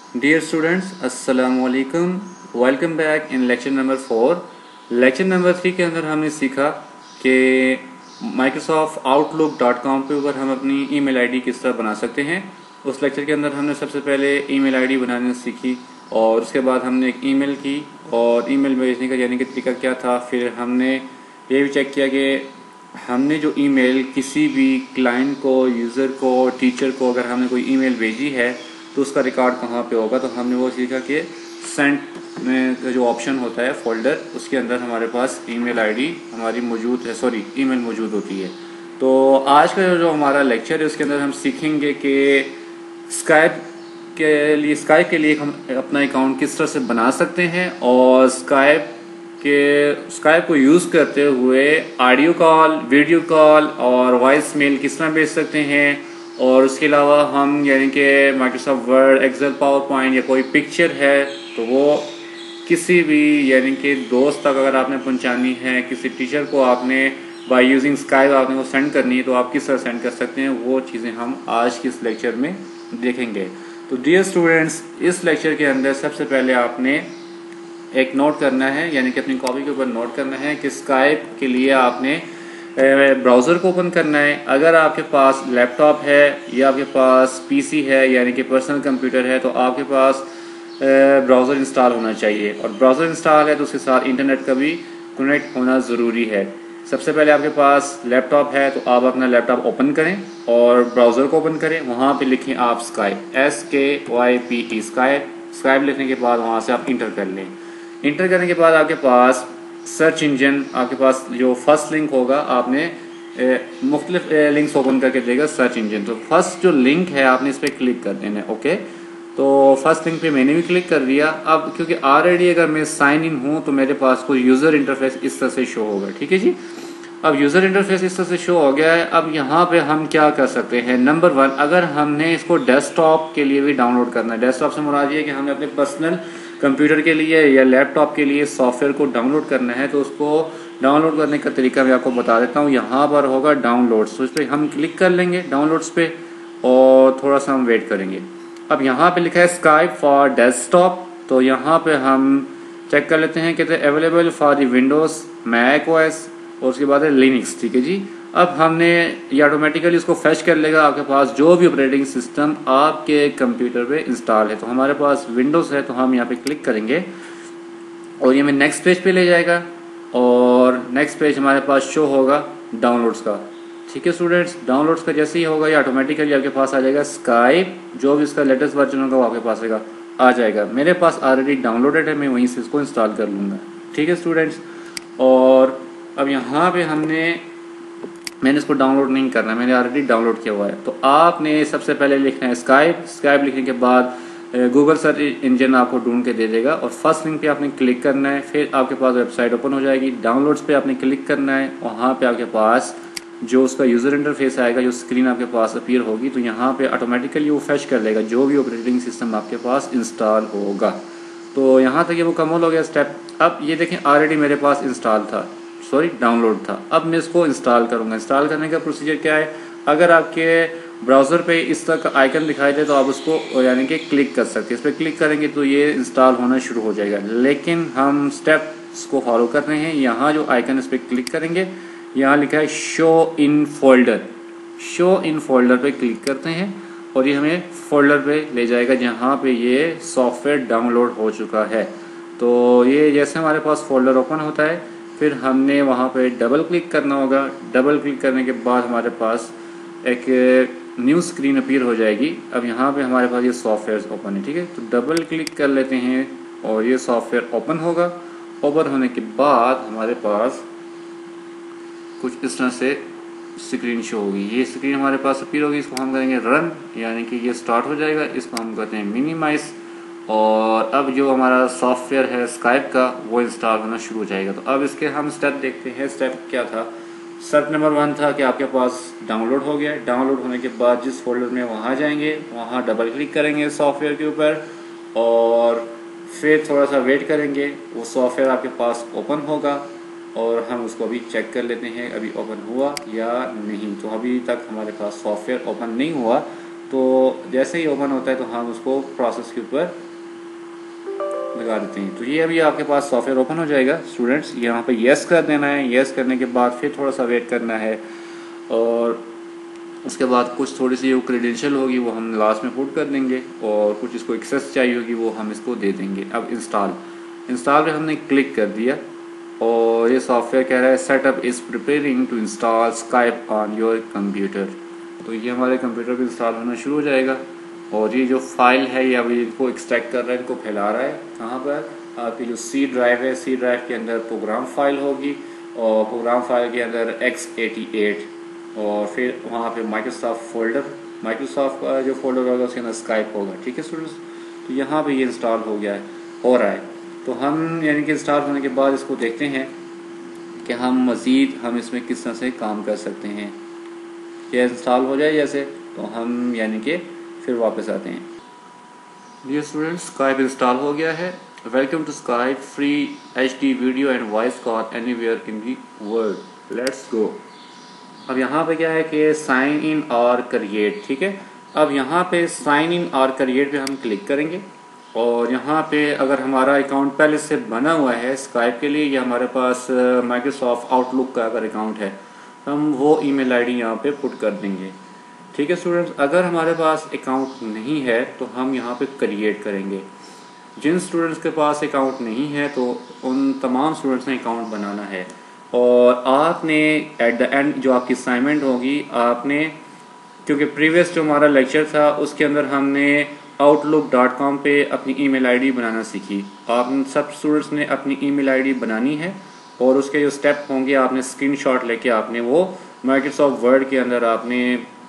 Dear students, Assalamu alaikum. Welcome back in lecture number 4. Lecture number 3 के अंदर हमने सीखा कि microsoftoutlook.com पे ऊपर हम अपनी ईमेल आईडी किस तरह बना सकते हैं। उस लेक्चर के अंदर हमने सबसे पहले ईमेल आईडी बनाना सीखी और उसके बाद हमने एक ईमेल की और ईमेल भेजने का यानी कि तरीका क्या था। फिर हमने ये भी चेक किया कि हमने जो ईमेल किसी भी क्लाइंट को, यूज़र को, टीचर को अगर हमने कोई ईमेल भेजी है तो उसका रिकॉर्ड कहाँ पे होगा। तो हमने वो सीखा कि सेंड में जो ऑप्शन होता है फोल्डर, उसके अंदर हमारे पास ईमेल आईडी हमारी मौजूद है, ईमेल मौजूद होती है। तो आज का जो हमारा लेक्चर है उसके अंदर हम सीखेंगे कि स्काइप के लिए हम अपना अकाउंट किस तरह से बना सकते हैं और स्काइप को यूज़ करते हुए ऑडियो कॉल, वीडियो कॉल और वॉइस मेल किस तरह भेज सकते हैं। और उसके अलावा हम यानी कि Microsoft Word, Excel, PowerPoint या कोई पिक्चर है तो वो किसी भी यानी कि दोस्त तक अगर आपने पहुंचानी है, किसी टीचर को आपने बाय यूजिंग स्काइप आपने वो सेंड करनी है तो आप किस तरह सेंड कर सकते हैं, वो चीज़ें हम आज के इस लेक्चर में देखेंगे। तो डियर स्टूडेंट्स, इस लेक्चर के अंदर सबसे पहले आपने एक नोट करना है यानी कि अपनी कॉपी के ऊपर नोट करना है कि स्काइप के लिए आपने ब्राउज़र को ओपन करना है। अगर आपके पास लैपटॉप है या आपके पास पीसी है यानी कि पर्सनल कंप्यूटर है तो आपके पास ब्राउज़र इंस्टॉल होना चाहिए और ब्राउज़र इंस्टॉल है तो उसके साथ इंटरनेट का भी कनेक्ट होना ज़रूरी है। सबसे पहले आपके पास लैपटॉप है तो आप अपना लैपटॉप ओपन करें और ब्राउज़र को ओपन करें। वहाँ पे लिखें आप स्काइप, SKYPE स्काइप लिखने के बाद वहाँ से आप इंटर कर लें। इंटर करने के बाद आपके पास सर्च इंजन, आपके पास जो फर्स्ट लिंक होगा आपने मुख्तलिफ लिंक्स ओपन करके देगा सर्च इंजन। तो फर्स्ट जो लिंक है आपने इस पर क्लिक कर देना है। ओके, तो फर्स्ट लिंक पे मैंने भी क्लिक कर दिया। अब क्योंकि ऑलरेडी अगर मैं साइन इन हूँ तो मेरे पास कोई यूज़र इंटरफेस इस तरह से शो होगा। ठीक है जी, अब यूज़र इंटरफेस इस तरह से शो हो गया है। अब यहाँ पे हम क्या कर सकते हैं, नंबर 1, अगर हमने इसको डेस्कटॉप के लिए भी डाउनलोड करना है, डेस्कटॉप से मुराद ये है कि हमने अपने पर्सनल कंप्यूटर के लिए या लैपटॉप के लिए सॉफ्टवेयर को डाउनलोड करना है, तो उसको डाउनलोड करने का तरीका मैं आपको बता देता हूँ। यहाँ पर होगा डाउनलोड्स, तो इस पर हम क्लिक कर लेंगे डाउनलोड्स पे और थोड़ा सा हम वेट करेंगे। अब यहाँ पे लिखा है स्काइप फॉर डेस्कटॉप, तो यहाँ पे हम चेक कर लेते हैं कहते हैं available for the Windows, Mac OS और उसके बाद है लिनक्स। ठीक है जी, अब हमने ये ऑटोमेटिकली उसको फैच कर लेगा आपके पास जो भी ऑपरेटिंग सिस्टम आपके कंप्यूटर पे इंस्टॉल है। तो हमारे पास विंडोज़ है तो हम यहाँ पे क्लिक करेंगे और ये हमें नेक्स्ट पेज पे ले जाएगा और नेक्स्ट पेज हमारे पास शो होगा डाउनलोड्स का। ठीक है स्टूडेंट्स, डाउनलोड्स का जैसे ही होगा ये ऑटोमेटिकली आपके पास आ जाएगा स्काइप, जो भी इसका लेटेस्ट वर्जन होगा वो आपके पास आ जाएगा। मेरे पास ऑलरेडी डाउनलोडेड है, मैं वहीं से इसको इंस्टॉल कर लूँगा। ठीक है स्टूडेंट्स, और अब यहाँ पे मैंने इसको डाउनलोड नहीं करना, मैंने ऑलरेडी डाउनलोड किया हुआ है। तो आपने सबसे पहले लिखना है स्काइप लिखने के बाद गूगल सर्च इंजन आपको ढूंढ के दे देगा और फर्स्ट लिंक पे आपने क्लिक करना है। फिर आपके पास वेबसाइट ओपन हो जाएगी, डाउनलोड्स पे आपने क्लिक करना है। वहाँ पे आपके पास जो उसका यूज़र इंटरफेस आएगा, जो स्क्रीन आपके पास अपीयर होगी, तो यहाँ पे ऑटोमेटिकली वो फैच कर लेगा जो भी ऑपरेटिंग सिस्टम आपके पास इंस्टॉल होगा। तो यहाँ तक ये मुकम्मल हो गया स्टेप। अब ये देखें ऑलरेडी मेरे पास डाउनलोड था। अब मैं इसको इंस्टॉल करूँगा। इंस्टॉल करने का प्रोसीजर क्या है, अगर आपके ब्राउज़र पे इस तरह का आइकन दिखाई दे तो आप उसको यानी कि क्लिक कर सकते हैं। इस पर क्लिक करेंगे तो ये इंस्टॉल होना शुरू हो जाएगा, लेकिन हम स्टेप्स को फॉलो कर रहे हैं। यहाँ जो आइकन इस पर क्लिक करेंगे, यहाँ लिखा है शो इन फोल्डर पे क्लिक करते हैं और ये हमें फोल्डर पे ले जाएगा जहाँ पे ये सॉफ्टवेयर डाउनलोड हो चुका है। तो ये जैसे हमारे पास फोल्डर ओपन होता है फिर हमने वहाँ पे डबल क्लिक करना होगा। डबल क्लिक करने के बाद हमारे पास एक न्यू स्क्रीन अपीयर हो जाएगी। अब यहाँ पे हमारे पास ये सॉफ्टवेयर ओपन है। ठीक है, तो डबल क्लिक कर लेते हैं और ये सॉफ्टवेयर ओपन होगा। ओपन होने के बाद हमारे पास कुछ इस तरह से स्क्रीन शो होगी। ये स्क्रीन हमारे पास अपीयर होगी, इसको हम करेंगे रन, यानी कि ये स्टार्ट हो जाएगा। इसको हम कहते हैं मिनिमाइज और अब जो हमारा सॉफ्टवेयर है स्काइप का वो इंस्टॉल होना शुरू हो जाएगा। तो अब इसके हम स्टेप देखते हैं। स्टेप क्या था, स्टेप नंबर 1 था कि आपके पास डाउनलोड हो गया। डाउनलोड होने के बाद जिस फोल्डर में वहाँ जाएंगे, वहाँ डबल क्लिक करेंगे सॉफ्टवेयर के ऊपर और फिर थोड़ा सा वेट करेंगे, वो सॉफ्टवेयर आपके पास ओपन होगा और हम उसको अभी चेक कर लेते हैं अभी ओपन हुआ या नहीं। तो अभी तक हमारे पास सॉफ्टवेयर ओपन नहीं हुआ, तो जैसे ही ओपन होता है तो हम उसको प्रोसेस के ऊपर लगा देते हैं। तो ये अभी आपके पास सॉफ्टवेयर ओपन हो जाएगा स्टूडेंट्स। यहाँ पे येस कर देना है। येस करने के बाद फिर थोड़ा सा वेट करना है और उसके बाद कुछ थोड़ी सी वो क्रेडेंशियल होगी वो हम लास्ट में पुट कर देंगे और कुछ इसको एक्सेस चाहिए होगी वो हम इसको दे देंगे। अब इंस्टॉल पे हमने क्लिक कर दिया और ये सॉफ्टवेयर कह रहा है setup is preparing to install Skype on your computer. तो ये हमारे कंप्यूटर पे इंस्टॉल होना शुरू हो जाएगा और ये जो फाइल है ये अभी इनको एक्सट्रैक्ट कर रहा है, इनको फैला रहा है। कहाँ पर? आपकी जो सी ड्राइव है, सी ड्राइव के अंदर प्रोग्राम फाइल होगी और प्रोग्राम फाइल के अंदर x88 और फिर वहाँ पे माइक्रोसॉफ्ट का जो फोल्डर होगा उसके अंदर स्काइप होगा। ठीक है स्टूडेंट्स, तो यहाँ पे ये इंस्टॉल हो रहा है। तो हम यानी कि इंस्टॉल होने के बाद इसको देखते हैं कि हम इसमें किस तरह से काम कर सकते हैं। ये इंस्टॉल हो जाए जैसे तो हम यानी कि फिर वापस आते हैं। डियर स्टूडेंट्स, स्काइप इंस्टॉल हो गया है। Welcome to Skype free HD video and voice call anywhere in the world. Let's go. अब यहाँ पे क्या है कि साइन इन और क्रिएट। ठीक है, अब यहाँ पे साइन इन और क्रिएट पे हम क्लिक करेंगे और यहाँ पे अगर हमारा अकाउंट पहले से बना हुआ है स्काइप के लिए या हमारे पास माइक्रोसॉफ्ट आउटलुक का अगर अकाउंट है हम वो ईमेल आईडी यहाँ पे पुट कर देंगे। ठीक है स्टूडेंट्स, अगर हमारे पास अकाउंट नहीं है तो हम यहाँ पे क्रिएट करेंगे। जिन स्टूडेंट्स के पास अकाउंट नहीं है तो उन तमाम स्टूडेंट्स ने अकाउंट बनाना है और आपने एट द एंड जो आपकी असाइनमेंट होगी आपने, क्योंकि प्रीवियस जो हमारा लेक्चर था उसके अंदर हमने outlook.com पे अपनी ईमेल आईडी बनाना सीखी। आप सब स्टूडेंट्स ने अपनी ईमेल आईडी बनानी है और उसके जो स्टेप होंगे आपने स्क्रीनशॉट लेके आपने वो माइक्रोसॉफ्ट वर्ड के अंदर आपने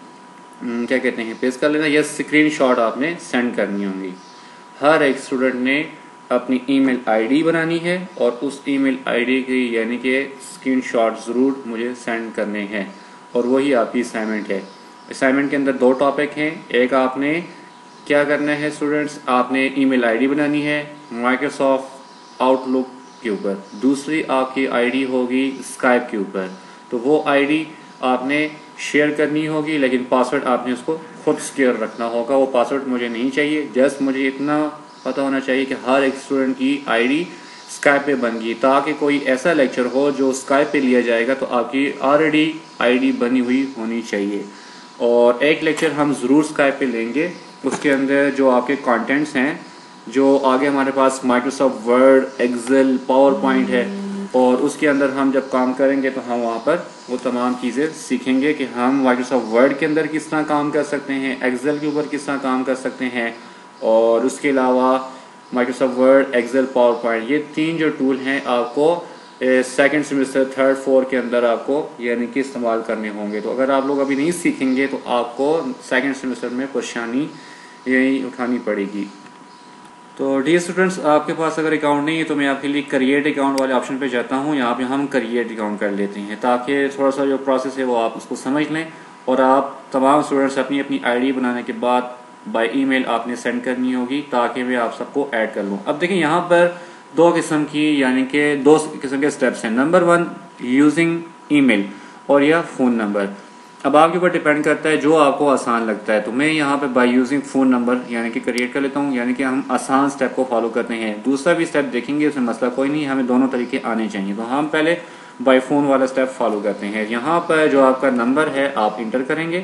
क्या कहते हैं पेस्ट कर लेना या स्क्रीनशॉट आपने सेंड करनी होंगी। हर एक स्टूडेंट ने अपनी ईमेल आईडी बनानी है और उस ईमेल आईडी की यानी कि स्क्रीनशॉट ज़रूर मुझे सेंड करने हैं और वही आपकी असाइनमेंट है। असाइनमेंट के अंदर 2 टॉपिक हैं। एक आपने क्या करना है स्टूडेंट्स, आपने ईमेल आईडी बनानी है माइक्रोसॉफ्ट आउटलुक के ऊपर, दूसरी आपकी आईडी होगी स्काइप के ऊपर। तो वो आईडी आपने शेयर करनी होगी लेकिन पासवर्ड आपने उसको खुद सिक्योर रखना होगा। वो पासवर्ड मुझे नहीं चाहिए, जस्ट मुझे इतना पता होना चाहिए कि हर एक स्टूडेंट की आईडी स्काइप पे बन गई, ताकि कोई ऐसा लेक्चर हो जो स्काइप पे लिया जाएगा तो आपकी ऑलरेडी आईडी बनी हुई होनी चाहिए। और एक लेक्चर हम ज़रूर स्काइप पे लेंगे, उसके अंदर जो आपके कंटेंट्स हैं, जो आगे हमारे पास Microsoft Word, Excel, PowerPoint है और उसके अंदर हम जब काम करेंगे तो हम वहाँ पर वो तमाम चीज़ें सीखेंगे कि हम माइक्रोसॉफ्ट वर्ड के अंदर किस तरह काम कर सकते हैं, एक्सेल के ऊपर किस तरह काम कर सकते हैं और उसके अलावा Microsoft Word, Excel, PowerPoint, ये 3 जो टूल हैं आपको सेकंड सेमेस्टर 3rd 4th के अंदर आपको यानी कि इस्तेमाल करने होंगे। तो अगर आप लोग अभी नहीं सीखेंगे तो आपको सेकंड सेमेस्टर में परेशानी यही उठानी पड़ेगी। तो डियर स्टूडेंट्स, आपके पास अगर अकाउंट नहीं है तो मैं आपके लिए क्रिएट अकाउंट वाले ऑप्शन पे जाता हूँ। यहाँ पे हम क्रिएट अकाउंट कर लेते हैं ताकि थोड़ा सा जो प्रोसेस है वो आप उसको समझ लें और आप तमाम स्टूडेंट्स अपनी अपनी आईडी बनाने के बाद बाय ईमेल आपने सेंड करनी होगी ताकि मैं आप सबको ऐड कर लूँ। अब देखिए यहाँ पर 2 किस्म की यानी कि 2 किस्म के स्टेप्स हैं। नंबर 1 यूजिंग ईमेल और या फ़ोन नंबर। अब आपके ऊपर डिपेंड करता है जो आपको आसान लगता है। तो मैं यहाँ पे बाय यूजिंग फ़ोन नंबर यानी कि क्रिएट कर लेता हूँ, यानी कि हम आसान स्टेप को फॉलो करते हैं। दूसरा भी स्टेप देखेंगे, उसमें मसला कोई नहीं, हमें दोनों तरीके आने चाहिए। तो हम पहले बाय फ़ोन वाला स्टेप फॉलो करते हैं। यहाँ पर जो आपका नंबर है आप इंटर करेंगे।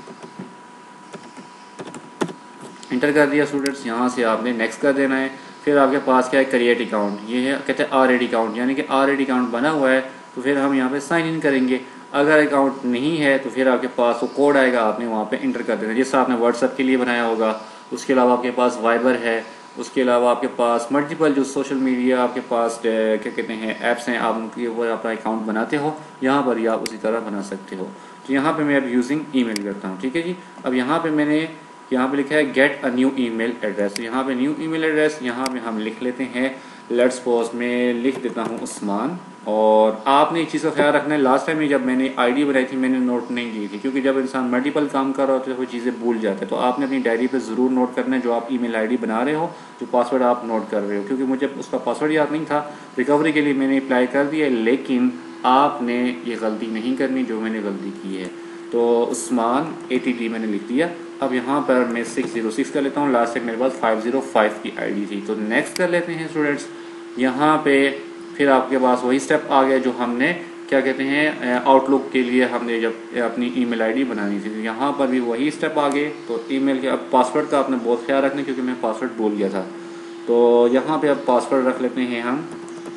इंटर कर दिया स्टूडेंट्स, यहाँ से आपने नेक्स्ट कर देना है। फिर आपके पास क्या है, क्रिएट अकाउंट, ये है कहते हैं ऑलरेडी अकाउंट, यानी कि ऑलरेडी अकाउंट बना हुआ है तो फिर हम यहाँ पे साइन इन करेंगे। अगर अकाउंट नहीं है तो फिर आपके पास वो कोड आएगा, आपने वहाँ पे इंटर कर देना, जैसा आपने व्हाट्सएप के लिए बनाया होगा। उसके अलावा आपके पास वाइबर है, उसके अलावा आपके पास मल्टीपल जो सोशल मीडिया आपके पास क्या कहते हैं ऐप्स हैं, आप उनके ऊपर अपना अकाउंट बनाते हो, यहाँ पर ही आप उसी तरह बना सकते हो। तो यहाँ पर मैं अब यूजिंग ईमेल करता हूँ। ठीक है जी, अब यहाँ पर मैंने यहाँ पे लिखा है get a new email address. यहाँ पे न्यू ईमेल एड्रेस यहाँ पे हम लिख लेते हैं, लेट्स सपोज मैं लिख देता हूँ उस्मान। और आपने एक चीज़ का ख्याल रखना है, लास्ट टाइम में जब मैंने आईडी बनाई थी मैंने नोट नहीं की थी, क्योंकि जब इंसान मल्टीपल काम कर रहा होता है वो चीज़ें भूल जाता है। तो आपने अपनी डायरी पे ज़रूर नोट करना है जो आप ईमेल आईडी बना रहे हो, जो पासवर्ड आप नोट कर रहे हो। क्योंकि मुझे उसका पासवर्ड याद नहीं था, रिकवरी के लिए मैंने अप्लाई कर दिया, लेकिन आपने ये गलती नहीं करनी जो मैंने गलती की है। तो उस्मान ATT मैंने लिख दिया अब यहाँ पर मैं 606 कर लेता हूँ, लास्ट तक मेरे पास 505 की आईडी थी। तो नेक्स्ट कर लेते हैं स्टूडेंट्स। यहाँ पे फिर आपके पास वही स्टेप आ गया जो हमने क्या कहते हैं आउटलुक के लिए हमने जब अपनी ईमेल आईडी बनानी थी। तो यहाँ पर भी वही स्टेप आ गए। तो ईमेल के अब पासवर्ड का आपने बहुत ख्याल रखना क्योंकि मैं पासवर्ड भूल गया था। तो यहाँ पे अब पासवर्ड रख लेते हैं हम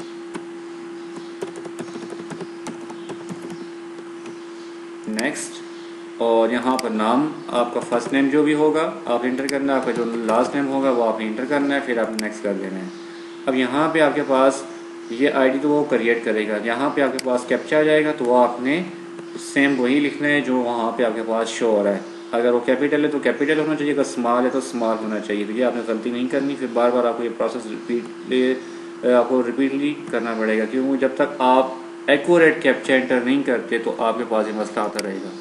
नेक्स्ट, और यहाँ पर नाम आपका फर्स्ट नेम जो भी होगा आप इंटर करना है, आपका जो लास्ट नेम होगा वो आपने इंटर करना है, फिर आपने नेक्स्ट कर देना है। अब यहाँ पे आपके पास ये आईडी तो वो क्रिएट करेगा, यहाँ पे आपके पास कैप्चा आ जाएगा तो वो आपने सेम वही लिखना है जो वहाँ पे आपके पास शो हो रहा है। अगर वो कैपिटल है तो कैपिटल होना चाहिए, अगर स्मॉल है तो स्मॉल होना चाहिए। तो ये आपने गलती नहीं करनी, फिर बार बार आपको ये प्रोसेस आपको रिपीटली करना पड़ेगा, क्योंकि जब तक आप एक्यूरेट कैप्चा एंटर नहीं करते तो आपके पास ये मसला आता रहेगा।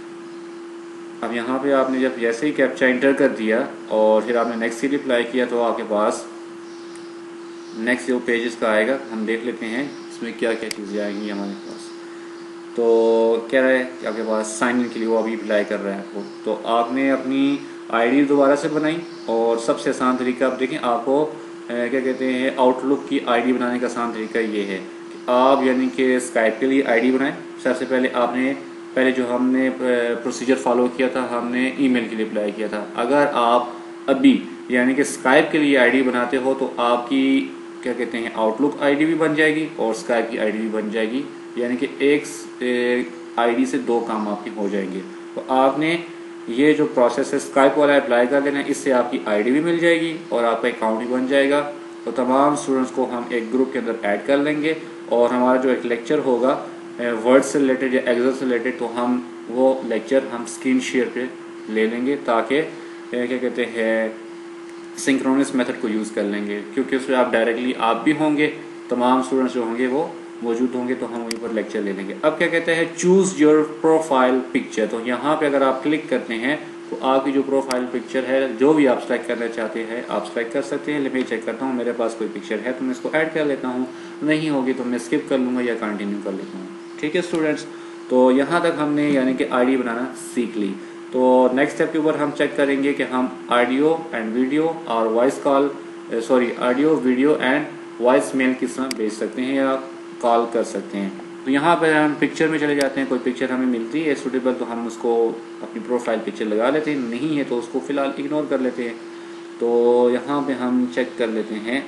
अब यहाँ पे आपने जब जैसे ही कैप्चा एंटर कर दिया और फिर आपने नेक्स्ट की रिप्लाई किया तो आपके पास नेक्स्ट जो पेजेस का आएगा, हम देख लेते हैं इसमें क्या क्या चीज़ें आएंगी हमारे पास। तो कह रहा है कि आपके पास साइन इन के लिए वो अभी अप्लाई कर रहा है आपको। तो आपने अपनी आईडी दोबारा से बनाई और सबसे आसान तरीका आप देखें, आपको क्या कहते हैं आउटलुक की आईडी बनाने का आसान तरीका ये है कि आप यानी कि स्काइप के लिए आईडी बनाएं। सबसे पहले जो हमने प्रोसीजर फॉलो किया था, हमने ईमेल के लिए अप्लाई किया था। अगर आप अभी यानी कि स्काइप के लिए आईडी बनाते हो तो आपकी क्या कहते हैं आउटलुक आईडी भी बन जाएगी और स्काइप की आईडी भी बन जाएगी, यानी कि एक आईडी से दो काम आपके हो जाएंगे। तो आपने ये जो प्रोसेस है स्काइप वाला अप्लाई कर देना, इससे आपकी आईडी भी मिल जाएगी और आपका अकाउंट भी बन जाएगा। तो तमाम स्टूडेंट्स को हम एक ग्रुप के अंदर ऐड कर लेंगे और हमारा जो एक लेक्चर होगा वर्ड से रिलेटेड या एक्सेल से रिलेटेड, तो हम वो लेक्चर हम स्क्रीन शेयर पे ले लेंगे ताकि क्या कहते हैं सिंक्रोनस मेथड को यूज़ कर लेंगे, क्योंकि उसमें आप डायरेक्टली आप भी होंगे, तमाम स्टूडेंट्स जो होंगे वो मौजूद होंगे, तो हम वहीं पर लेक्चर ले लेंगे। अब क्या कहते हैं चूज़ योर प्रोफाइल पिक्चर। तो यहाँ पे अगर आप क्लिक करते हैं तो आपकी जो प्रोफाइल पिक्चर है जो भी आप सेलेक्ट करना चाहते हैं आप सेलेक्ट कर सकते हैं। मैं चेक करता हूँ मेरे पास कोई पिक्चर है तो मैं इसको ऐड कर लेता हूँ, नहीं होगी तो मैं स्किप कर लूँगा या कंटिन्यू कर लेता हूँ। ठीक है स्टूडेंट्स, तो यहाँ तक हमने यानी कि आईडी बनाना सीख ली। तो नेक्स्ट स्टेप के ऊपर हम चेक करेंगे कि हम ऑडियो एंड वीडियो और voice call audio video and voice mail किस तरह भेज सकते हैं या कॉल कर सकते हैं। तो यहाँ पर हम पिक्चर में चले जाते हैं, कोई पिक्चर हमें मिलती है सूटेबल तो हम उसको अपनी प्रोफाइल पिक्चर लगा लेते हैं, नहीं है तो उसको फ़िलहाल इग्नोर कर लेते हैं। तो यहाँ पे हम चेक कर लेते हैं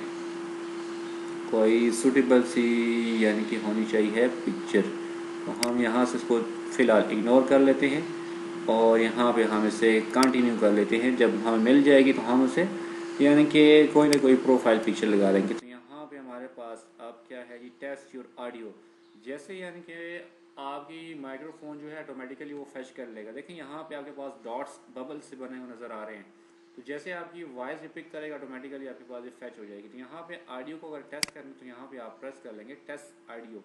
कोई सूटेबल सी यानी कि होनी चाहिए पिक्चर, तो हम यहाँ से इसको फ़िलहाल इग्नोर कर लेते हैं और यहाँ पे हम इसे कंटिन्यू कर लेते हैं। जब हमें मिल जाएगी तो हम उसे यानी कि कोई ना कोई प्रोफाइल पिक्चर लगा देंगे। तो यहाँ पे हमारे पास अब क्या है जी टेस्ट योर ऑडियो, जैसे यानी कि आपकी माइक्रोफोन जो है ऑटोमेटिकली वो फैच कर लेगा। देखिए यहाँ पे आपके पास डॉट्स बबल से बने हुए नज़र आ रहे हैं, तो जैसे आपकी वॉइस रिपीट करेगा ऑटोमेटिकली आपके पास ये फैच हो जाएगी। तो यहाँ पे ऑडियो को अगर टेस्ट करना तो यहाँ पे आप प्रेस कर लेंगे टेस्ट ऑडियो।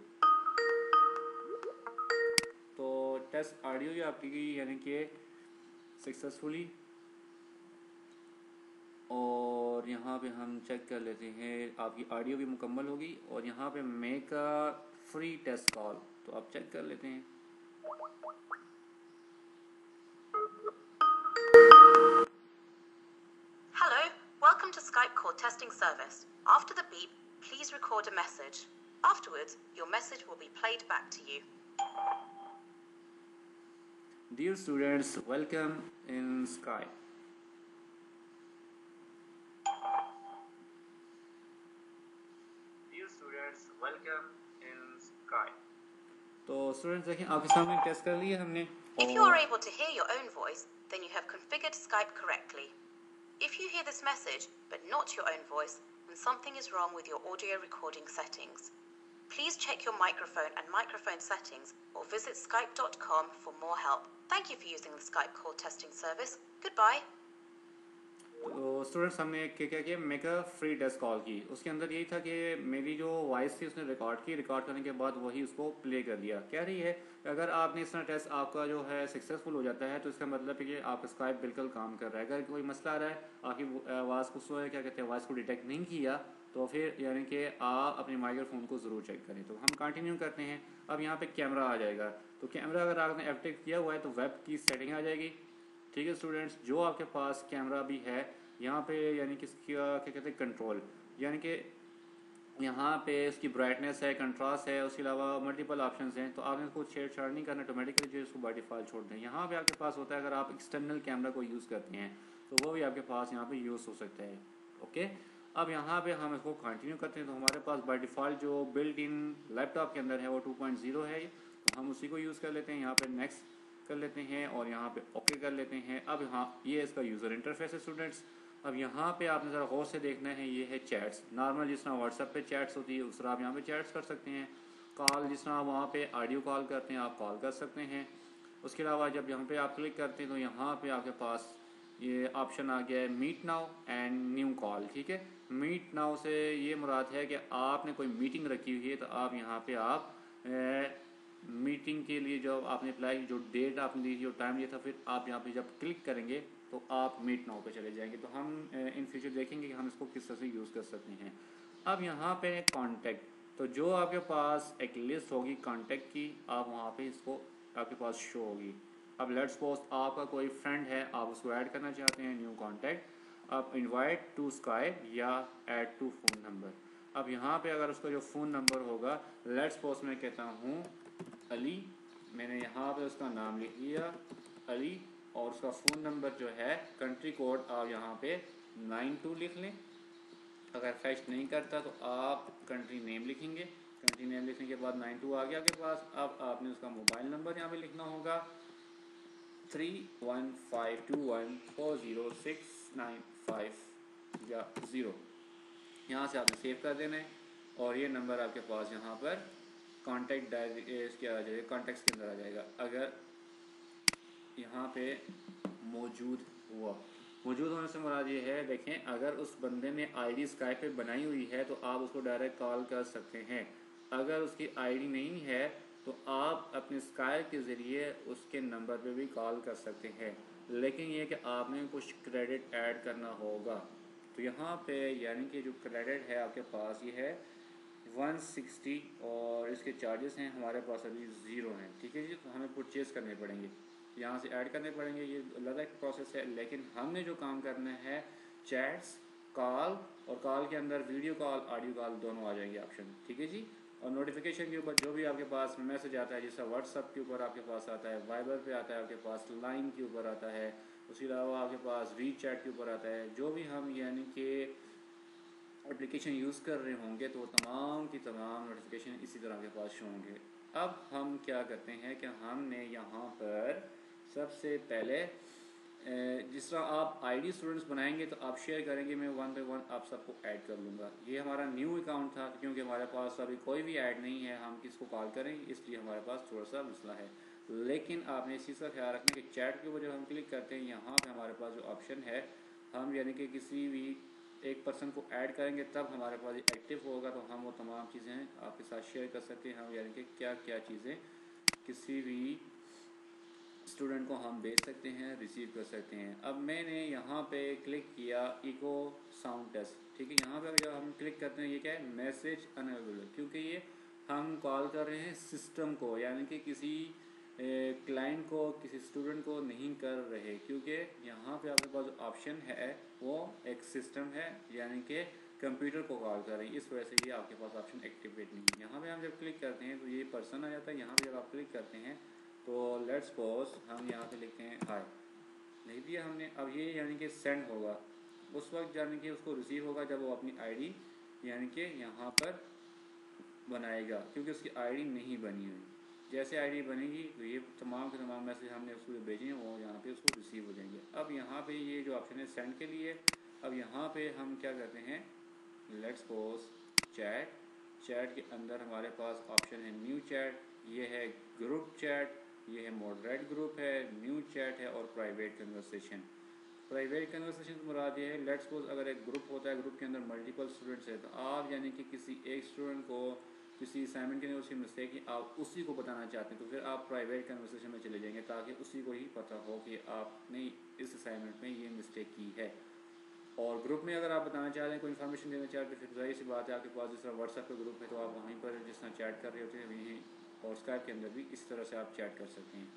तो टेस्ट ऑडियो ही आपकी यानी कि सक्सेसफुली, और यहाँ पे हम चेक कर लेते हैं आपकी ऑडियो भी मुकम्मल होगी और यहाँ पे make a free test call, तो आप चेक कर लेते हैं। Hello, welcome to Skype call testing service. After the beep, please record a message. Afterwards, your message will be played back to you. Dear students, welcome in Skype. Dear students, welcome in Skype. तो students देखें आपके सामने test कर लिया हमने। If you are able to hear your own voice, then you have configured Skype correctly. If you hear this message but not your own voice, then something is wrong with your audio recording settings. Please check your microphone and microphone settings or visit skype.com for more help. Thank you for using the Skype call testing service. Goodbye. तो students हमने क्या किया make a free test call की, उसके अंदर यही था कि मेरी जो वॉइस थी उसने रिकॉर्ड की, रिकॉर्ड करने के बाद वही उसको प्ले कर दिया। कह रही है अगर आपने इस तरह टेस्ट आपका जो है सक्सेसफुल हो जाता है तो इसका मतलब है कि आपका स्काइप बिल्कुल काम कर रहा है। अगर कोई मसला आ रहा है आपकी आवाज़ को क्या कहते हैं वॉइस को डिटेक्ट नहीं किया तो फिर यानी कि आप अपने माइक्रोफोन को ज़रूर चेक करें। तो हम कंटिन्यू करते हैं। अब यहाँ पे कैमरा आ जाएगा, तो कैमरा अगर आपने एक्टिव किया हुआ है तो वेब की सेटिंग आ जाएगी ठीक है स्टूडेंट्स, जो आपके पास कैमरा भी है यहाँ पे यानी कि इसका क्या कहते हैं कंट्रोल, यानी कि यहाँ पे इसकी ब्राइटनेस है, कंट्रास्ट है, उसके अलावा मल्टीपल ऑप्शंस हैं, तो आपने इसको छेड़छाड़ नहीं करना, ऑटोमेटिकली जो इसको बाय डिफ़ॉल्ट छोड़ दें। यहाँ पे आपके पास होता है अगर आप एक्सटर्नल कैमरा को यूज़ करते हैं तो वो भी आपके पास यहाँ पे यूज़ हो सकता है। ओके, अब यहाँ पे हम इसको कंटिन्यू करते हैं, तो हमारे पास बाय डिफ़ॉल्ट जो बिल्ट इन लैपटॉप के अंदर है वो 2.0 है, तो हम उसी को यूज़ कर लेते हैं। यहाँ पे नेक्स्ट कर लेते हैं और यहाँ पे ओके कर लेते हैं। अब यहाँ ये इसका यूज़र इंटरफेस है स्टूडेंट्स। अब यहाँ पे आपने ज़रा गौर से देखना है, ये है चैट्स। नॉर्मल जिस तरह व्हाट्सएप पे चैट्स होती है उस तरह आप यहाँ पे चैट्स कर सकते हैं। कॉल जिस तरह आप वहाँ पे ऑडियो कॉल करते हैं आप कॉल कर सकते हैं। उसके अलावा जब यहाँ पे आप क्लिक करते हैं तो यहाँ पे आपके पास ये ऑप्शन आ गया है meet now and new call. ठीक है, मीट नाउ से ये मुराद है कि आपने कोई मीटिंग रखी हुई है तो आप यहाँ पे आप मीटिंग के लिए जो आपने अप्लाई जो डेट आपने दी थी जो टाइम दिया था, फिर आप यहाँ पे जब क्लिक करेंगे तो आप मीट नाउ पे चले जाएंगे। तो हम इन फ्यूचर देखेंगे कि हम इसको किस तरह से यूज़ कर सकते हैं। अब यहाँ पे कांटेक्ट, तो जो आपके पास एक लिस्ट होगी कांटेक्ट की, आप वहाँ पे इसको आपके पास शो होगी। अब लेट्स सपोज आपका कोई फ्रेंड है, आप उसको ऐड करना चाहते हैं न्यू कांटेक्ट, आप इनवाइट टू स्काइप या ऐड टू फ़ोन नंबर। अब यहाँ पे अगर उसका जो फ़ोन नंबर होगा, लेट्स सपोज मैं कहता हूँ अली, मैंने यहाँ पे उसका नाम लिख लिया अली, और उसका फ़ोन नंबर जो है कंट्री कोड आप यहाँ पे 92 लिख लें। अगर फैच नहीं करता तो आप कंट्री नेम लिखेंगे, कंट्री नेम लिखने के बाद 92 आ गया आपके पास। अब आपने उसका मोबाइल नंबर यहाँ पे लिखना होगा 3152140695 या 0, यहाँ से आपने सेव कर देना है और ये नंबर आपके पास यहाँ पर कॉन्टैक्ट इसके आ जाएगा, कॉन्टैक्ट्स के अंदर आ जाएगा। अगर यहाँ पे मौजूद हुआ, मौजूद होने से मुराद ये है, देखें अगर उस बंदे ने आईडी स्काइप पे बनाई हुई है तो आप उसको डायरेक्ट कॉल कर सकते हैं। अगर उसकी आईडी नहीं है तो आप अपने स्काइप के ज़रिए उसके नंबर पे भी कॉल कर सकते हैं, लेकिन ये कि आपने कुछ क्रेडिट ऐड करना होगा। तो यहाँ पे यानी कि जो क्रेडिट है आपके पास ये है 160 और इसके चार्जेस हैं हमारे पास अभी 0 हैं। ठीक है जी, तो हमें परचेज़ करने पड़ेंगे, यहाँ से ऐड करने पड़ेंगे, ये अलग एक प्रोसेस है। लेकिन हमने जो काम करना है चैट्स, कॉल, और कॉल के अंदर वीडियो कॉल ऑडियो कॉल दोनों आ जाएंगे ऑप्शन। ठीक है जी, और नोटिफिकेशन के ऊपर जो भी आपके पास मैसेज आता है, जैसा व्हाट्सअप के ऊपर आपके पास आता है, वाइबर पे आता है आपके पास, लाइन के ऊपर आता है, उसके अलावा आपके पास वी चैट के ऊपर आता है, जो भी हम यानी कि एप्लीकेशन यूज़ कर रहे होंगे तो तमाम की तमाम नोटिफिकेशन इसी तरह के पास शो होंगे। अब हम क्या करते हैं कि हमने यहाँ पर सबसे पहले जिस तरह आप आईडी स्टूडेंट्स बनाएंगे तो आप शेयर करेंगे, मैं 1 बाय 1 आप सबको ऐड कर लूँगा। ये हमारा न्यू अकाउंट था क्योंकि हमारे पास अभी कोई भी ऐड नहीं है, हम किसको कॉल करें, इसलिए हमारे पास थोड़ा सा मसला है। लेकिन आपने इस चीज़ का ख्याल रखना कि चैट के ऊपर जब हम क्लिक करते हैं यहाँ पर हमारे पास जो ऑप्शन है, हम यानी कि किसी भी एक पर्सन को ऐड करेंगे तब हमारे पास एक्टिव होगा, तो हम वो तमाम चीज़ें आपके साथ शेयर कर सकते हैं। हम यानी कि क्या क्या चीज़ें किसी भी स्टूडेंट को हम भेज सकते हैं, रिसीव कर सकते हैं। अब मैंने यहाँ पे क्लिक किया इको साउंड टेस्ट। ठीक है, यहाँ पे जब हम क्लिक करते हैं ये क्या है, मैसेज अनअवेलेबल, क्योंकि ये हम कॉल कर रहे हैं सिस्टम को, यानी कि किसी क्लाइंट को, किसी स्टूडेंट को नहीं कर रहे, क्योंकि यहाँ पे आपके पास जो ऑप्शन है वो एक सिस्टम है, यानी कि कंप्यूटर को कॉल कर रही है, इस वजह से ये आपके पास ऑप्शन एक्टिवेट नहीं है। यहाँ पे हम जब क्लिक करते हैं तो ये पर्सन आ जाता है। यहाँ पे जब आप क्लिक करते हैं तो लेट्स सपोज हम यहाँ पे लिखते हैं हाय, लिख दिया हमने। अब ये यानी कि सेंड होगा उस वक्त, यानी कि उसको रिसीव होगा जब वो अपनी आईडी यानी कि यहाँ पर बनाएगा, क्योंकि उसकी आईडी नहीं बनी हुई। जैसे आईडी बनेगी तो ये तमाम के तमाम मैसेज हमने उसको जो भेजे हैं वो यहाँ पे उसको रिसीव हो जाएंगे। अब यहाँ पे ये जो ऑप्शन है सेंड के लिए, अब यहाँ पे हम क्या करते हैं, लेट्स सपोज चैट, चैट के अंदर हमारे पास ऑप्शन है न्यू चैट, ये है ग्रुप चैट, ये है मॉडरेट ग्रुप है, न्यू चैट है और प्राइवेट कन्वर्सेशन। प्राइवेट कन्वर्सेशन से मुराद ये है, लेट्स सपोज अगर एक ग्रुप होता है, ग्रुप के अंदर मल्टीपल स्टूडेंट्स है, तो आप यानी कि किसी एक स्टूडेंट को किसी असाइनमेंट के लिए उसकी मिस्टेक ही आप उसी को बताना चाहते हैं, तो फिर आप प्राइवेट कन्वर्सेशन में चले जाएंगे ताकि उसी को ही पता हो कि आपने इस असाइनमेंट में ये मिस्टेक की है। और ग्रुप में अगर आप बताना चाह रहे हैं, कोई इन्फॉर्मेशन देना चाहते हैं, फिर जाहिर सी बात है आपके पास जिस तरह व्हाट्सएप पे ग्रुप है तो आप वहीं पर जिस तरह चैट कर रहे होते हैं वहीं, और स्काइप के अंदर भी इस तरह से आप चैट कर सकते हैं।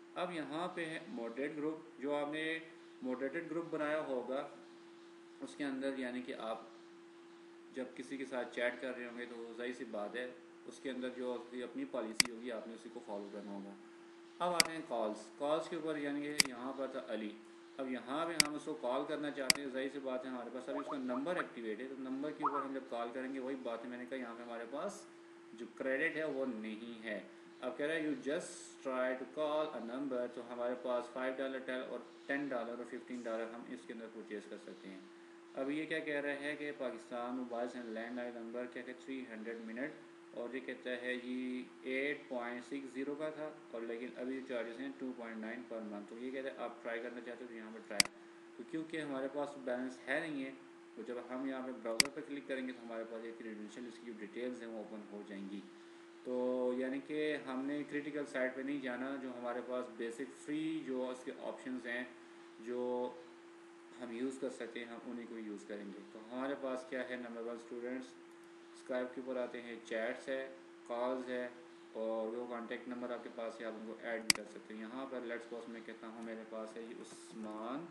अब यहाँ पे है मॉडरेट ग्रुप। जो आपने मॉडरेटेड ग्रुप बनाया होगा उसके अंदर यानी कि आप जब किसी के साथ चैट कर रहे होंगे तो जाहिर सी बात है उसके अंदर जो अपनी पॉलिसी होगी आपने उसी को फॉलो करना होगा। अब आते हैं कॉल्स के ऊपर, यानी कि यहाँ पर था अली। अब यहाँ पे हम उसको कॉल करना चाहते हैं, जाहिर सी बात है हमारे पास अभी उसका नंबर एक्टिवेट है, तो नंबर के ऊपर हम जब कॉल करेंगे वही बात है मैंने कहा यहाँ पे हमारे पास जो क्रेडिट है वो नहीं है। अब कह रहा है you just try to call a number, तो हमारे पास $5 टेल और $10 और $15 हम इसके अंदर परचेज़ कर सकते हैं। अब ये क्या कह रहा है कि Pakistan mobiles and landline number क्या है 300 मिनट, और ये कहता है जी 8.60 का था, और लेकिन अभी चार्जेस हैं 2.9 पर मंथ। तो ये कहता है आप ट्राई करना चाहते हो तो यहाँ पर ट्राई, तो क्योंकि हमारे पास बैलेंस है नहीं है, तो जब हम यहाँ पे ब्राउज़र पर क्लिक करेंगे तो हमारे पास ये क्रेडेंशियल इसकी जो डिटेल्स हैं वो ओपन हो जाएंगी। तो यानी कि हमने क्रिटिकल साइट पे नहीं जाना, जो हमारे पास बेसिक फ्री जो उसके ऑप्शंस हैं जो हम यूज़ कर सकते हैं हम उन्हीं को यूज़ करेंगे। तो हमारे पास क्या है, नंबर 1 स्टूडेंट्स, स्काइप के ऊपर आते हैं, चैट्स है, कॉल्स है, और वो कॉन्टैक्ट नंबर आपके पास है, आप उनको ऐड भी कर सकते हैं। यहाँ पर लेट्स सपोज मैं कहता हूँ मेरे पास है ये उस्मान,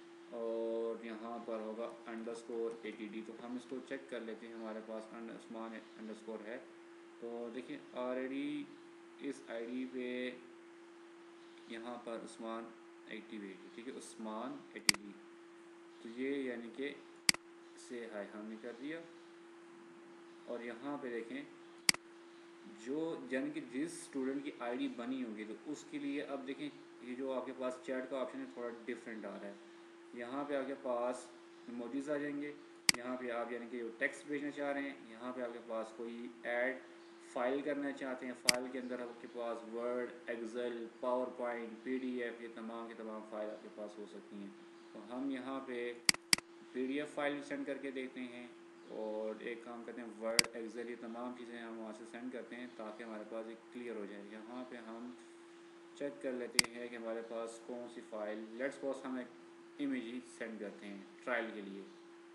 और यहाँ पर होगा _ATD, तो हम इसको चेक कर लेते हैं हमारे पास उस्मान _ है। तो देखिए ऑलरेडी इस आईडी पे यहाँ पर उस्मान एक्टिवेट है, ठीक है, उस्मान ATD, तो ये यानी कि से हाय हमने कर दिया। और यहाँ पे देखें जो यानी कि जिस स्टूडेंट की आईडी बनी होगी तो उसके लिए अब देखें ये जो आपके पास चैट का ऑप्शन है थोड़ा डिफरेंट आ रहा है। यहाँ पे आपके पास इमोजीज आ जाएंगे, यहाँ पे आप यानी कि टेक्स्ट भेजना चाह रहे हैं, यहाँ पे आपके पास कोई ऐड फाइल करना चाहते हैं, फाइल के अंदर आपके पास Word, Excel, PowerPoint, PDF, ये तमाम के तमाम फाइल आपके पास हो सकती हैं। तो हम यहाँ पे PDF फाइल सेंड करके देखते हैं, और एक काम करते हैं वर्ड, एक्सेल, ये तमाम चीज़ें हम वहाँ से सेंड करते हैं ताकि हमारे पास एक क्लियर हो जाए। यहाँ पे हम चेक कर लेते हैं कि हमारे पास कौन सी फ़ाइल, लेट्स सपोज हम एक इमेज ही सेंड करते हैं ट्रायल के लिए।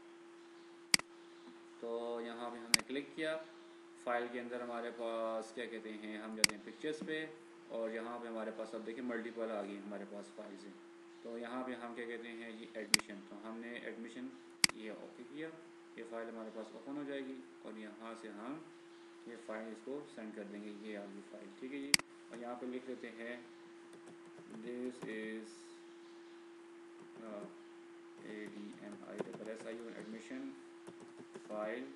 तो यहाँ पे हमने क्लिक किया, फ़ाइल के अंदर हमारे पास क्या कहते हैं, हम जाते हैं पिक्चर्स पे, और यहाँ पे हमारे पास अब देखिए मल्टीपल आ गई हमारे पास फाइल्स हैं। तो यहाँ पे हम क्या कहते हैं ये एडमिशन, तो हमने एडमिशन ये ओके किया, ये फ़ाइल हमारे पास ओपन हो जाएगी, और यहाँ से हम ये फ़ाइल इसको सेंड कर देंगे, ये आ गई फ़ाइल, ठीक है जी। और यहाँ पे लिख लेते हैं this is ADMISSION admission file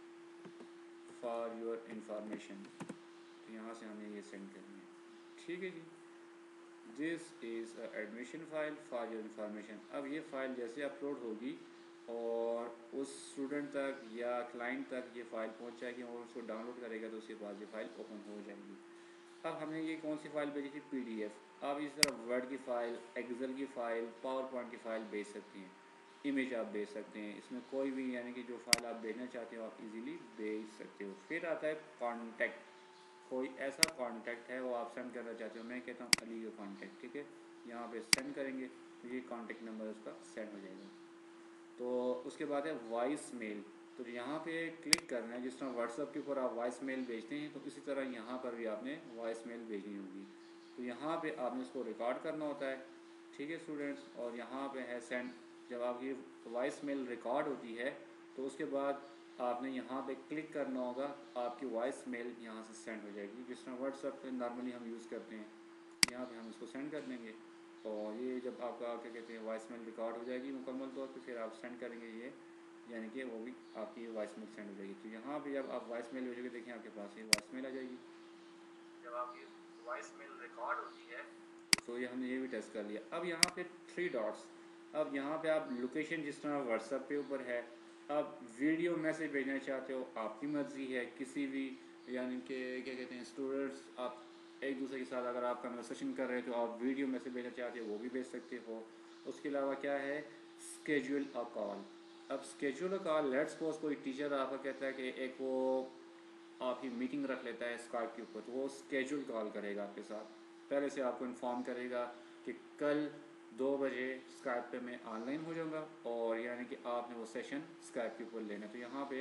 for your information, तो यहाँ से हमें ये सेंड करनी है, ठीक है जी। This is admission file for your information. अब ये फ़ाइल जैसे अपलोड होगी और उस स्टूडेंट तक या क्लाइंट तक ये फ़ाइल पहुँच जाएगी और उसको डाउनलोड करेगा तो उसके बाद ये फ़ाइल ओपन हो जाएगी। अब हमने ये कौन सी फ़ाइल भेजी थी, PDF। आप इस तरह वर्ड की फ़ाइल, एक्सेल की फ़ाइल, पावर पॉइंट की फ़ाइल भेज सकती हैं, इमेज आप भेज सकते हैं, इसमें कोई भी यानी कि जो फ़ाइल आप भेजना चाहते हो आप इजीली भेज सकते हो। फिर आता है कॉन्टैक्ट, कोई ऐसा कॉन्टैक्ट है वो आप सेंड करना चाहते हो, मैं कहता हूँ अली का कॉन्टैक्ट, ठीक है, यहाँ पे सेंड करेंगे तो ये कॉन्टैक्ट नंबर उसका सेंड हो जाएगा। तो उसके बाद है वॉइस मेल, तो यहाँ पे क्लिक करना है, जिस तरह व्हाट्सएप के ऊपर आप वॉइस मेल भेजते हैं तो इसी तरह यहाँ पर भी आपने वॉइस मेल भेजनी होगी। तो यहाँ पे आपने इसको रिकॉर्ड करना होता है, ठीक है स्टूडेंट्स, और यहाँ पे है सेंड। जब आपकी वॉइस मेल रिकॉर्ड होती है तो उसके बाद आपने यहाँ पे क्लिक करना होगा, आपकी वॉइस मेल यहाँ से सेंड हो जाएगी, जिस तरह व्हाट्सएप पे नॉर्मली हम यूज़ करते हैं, यहाँ पे हम इसको सेंड कर देंगे। और ये जब आपका क्या कहते हैं वॉइस मेल रिकॉर्ड हो जाएगी मुकम्मल तौर पे, फिर आप सेंड करेंगे ये, यानी कि वो भी आपकी वॉइस मेल सेंड हो जाएगी। तो यहाँ पे जब आप वॉइस मेल भेजोगे देखिए आपके पास ये वॉइस मेल आ जाएगी। जब आपकी वॉइस मेल रिकॉर्ड होती है तो ये हमने ये भी टेस्ट कर लिया। अब यहाँ पे 3 डॉट्स, अब यहाँ पे आप लोकेशन जिस तरह व्हाट्सएप पे ऊपर है, अब वीडियो मैसेज भेजना चाहते हो आपकी मर्ज़ी है, किसी भी यानी कि क्या कहते हैं स्टूडेंट्स आप एक दूसरे के साथ अगर आप कन्वर्सेशन कर रहे हो तो आप वीडियो मैसेज भेजना चाहते हो वो भी भेज सकते हो। उसके अलावा क्या है, स्केड्यूल अ कॉल। अब schedule a call, let's suppose कोई टीचर आपका कहता है कि एक वो आपकी मीटिंग रख लेता है स्काइप के ऊपर, तो वो स्केड्यूल कॉल करेगा आपके साथ, पहले से आपको इन्फॉर्म करेगा कि कल 2 बजे स्काइप पे मैं ऑनलाइन हो जाऊंगा, और यानी कि आपने वो सेशन स्काइप के ऊपर लेना है। तो यहाँ पे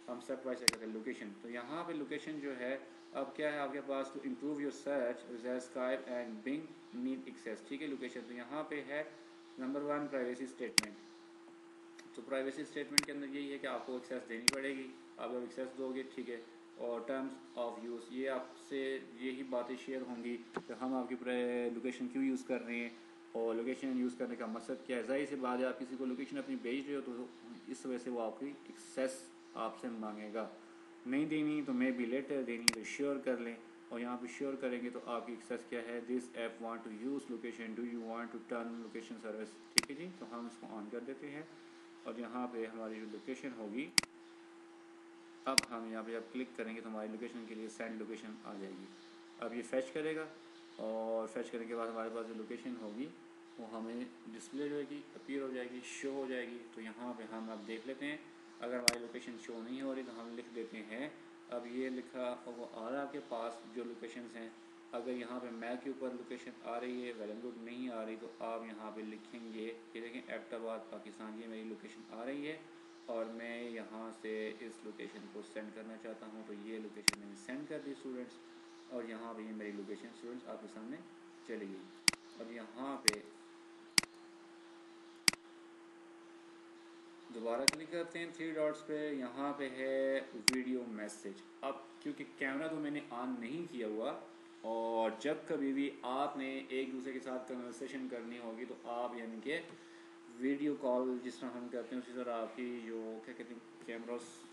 हम स्टेप वाइज करते हैं। लोकेशन, तो यहाँ पे लोकेशन जो है अब क्या है आपके पास, to improve your search Skype and Bing need access, ठीक है। लोकेशन तो यहाँ पे है नंबर 1 प्राइवेसी स्टेटमेंट। तो प्राइवेसी स्टेटमेंट के अंदर यही है कि आपको एक्सेस देनी पड़ेगी, आप जब एक्सेस दोगे, ठीक है। और टर्म्स ऑफ यूज़, ये आपसे यही बातें शेयर होंगी कि हम आपकी लोकेशन क्यों यूज़ कर रहे हैं और लोकेशन यूज़ करने का मकसद क्या है। ज़ाहिर सी बात है, आप किसी को लोकेशन अपनी भेज रहे हो तो इस वजह से वो आपकी एक्सेस आपसे मांगेगा। नहीं देनी तो मे बी लेटर, देनी तो श्योर कर लें। और यहाँ पे श्योर करेंगे तो आपकी एक्सेस क्या है, this app want to use location, do you want to turn location service, ठीक है जी। तो हम इसको ऑन कर देते हैं और यहाँ पे हमारी जो लोकेशन होगी, अब हम यहाँ पे जब क्लिक करेंगे तो हमारी लोकेशन के लिए सेंड लोकेशन आ जाएगी। अब ये फैच करेगा और फैच करने के बाद हमारे पास जो लोकेशन होगी वो हमें डिस्प्ले होगी, अपीयर हो जाएगी, शो हो जाएगी। तो यहाँ पे हम अब देख लेते हैं, अगर हमारी लोकेशन शो नहीं हो रही तो हम लिख देते हैं, अब ये लिखा वो आ रहा है आपके पास जो लोकेशंस हैं। अगर यहाँ पे मैप के ऊपर लोकेशन आ रही है, वेल एंड गुड, नहीं आ रही तो आप यहाँ पे लिखेंगे, ये देखें एबटाबाद पाकिस्तान, ये मेरी लोकेशन आ रही है और मैं यहाँ से इस लोकेशन को सेंड करना चाहता हूँ। तो ये लोकेशन मैंने सेंड कर दी स्टूडेंट्स, और यहाँ पे ये मेरी लोकेशन स्टूडेंट्स आपके सामने चली गई। और यहाँ पे दोबारा क्लिक करते हैं 3 डॉट्स पे, यहाँ पे है वीडियो मैसेज। अब क्योंकि कैमरा तो मैंने ऑन नहीं किया हुआ, और जब कभी भी आपने एक दूसरे के साथ कन्वर्सेशन करनी होगी तो आप यानी कि वीडियो कॉल जिस तरह हम करते हैं उसी तरह आपकी जो क्या कहते हैं कैमरा